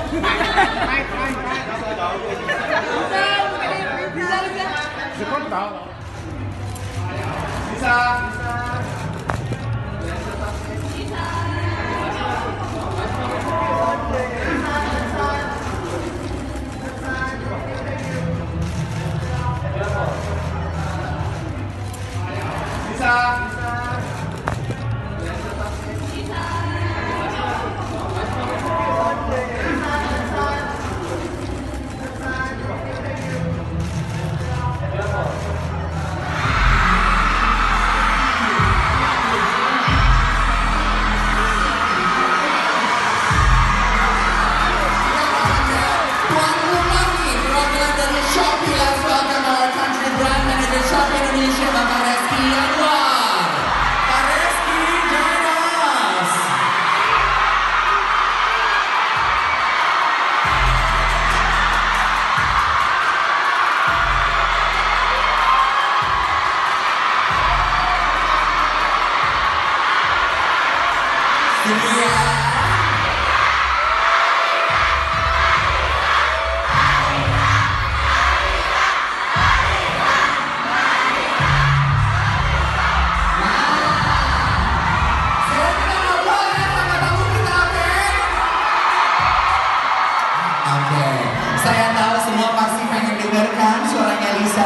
Saya tahu semua pasti pengen dengarkan suaranya Lisa.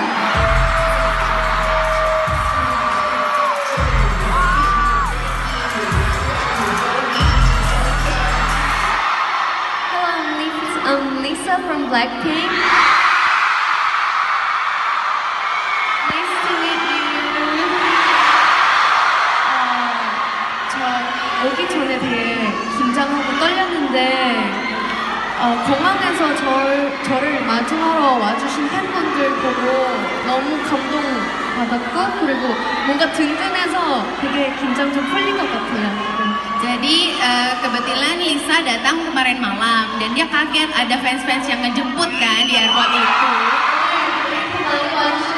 Hello, I'm Lisa from Blackpink. Nice to meet you. 저 오기 전에 되게 긴장하고 떨렸는데 공항에서 저를 마주하러 와주신 팬분들 보고 너무 감동받았고 그리고 뭔가 든든해서 되게 긴장 좀 풀린 것 같아요. Jadi kebetulan Lisa datang kemarin malam dan dia kaget ada fans-fans yang ngejemput kan di airport itu.